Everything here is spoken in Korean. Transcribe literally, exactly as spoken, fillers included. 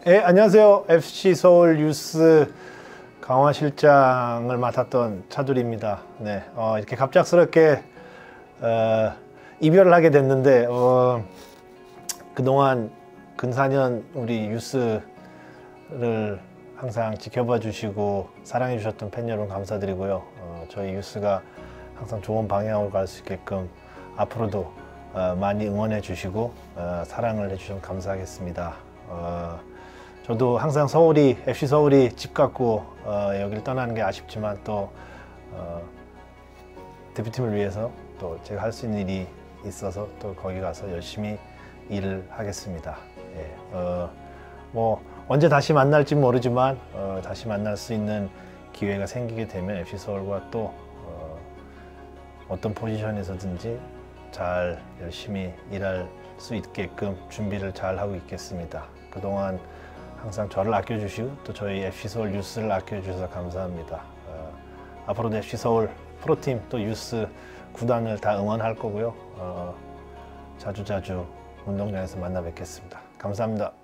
네, 안녕하세요. 에프씨 서울 유스 강화 실장을 맡았던 차두리입니다. 네, 어, 이렇게 갑작스럽게 어, 이별을 하게 됐는데 어, 그동안 근사년 우리 유스를 항상 지켜봐 주시고 사랑해 주셨던 팬 여러분 감사드리고요. 어, 저희 유스가 항상 좋은 방향으로 갈 수 있게끔 앞으로도 어, 많이 응원해 주시고 어, 사랑을 해주시면 감사하겠습니다. 어, 저도 항상 서울이 에프씨 서울이 집 같고 어, 여기를 떠나는 게 아쉽지만 또 어, 대표팀을 위해서 또 제가 할 수 있는 일이 있어서 또 거기 가서 열심히 일을 하겠습니다. 예, 어, 뭐 언제 다시 만날지 모르지만 어, 다시 만날 수 있는 기회가 생기게 되면 에프씨 서울과 또 어, 어떤 포지션에서든지 잘 열심히 일할 수 있게끔 준비를 잘 하고 있겠습니다. 그동안 항상 저를 아껴주시고 또 저희 에프씨 서울 유스를 아껴주셔서 감사합니다. 어, 앞으로도 에프씨 서울 프로팀 또 유스 구단을 다 응원할 거고요. 어, 자주자주 운동장에서 만나 뵙겠습니다. 감사합니다.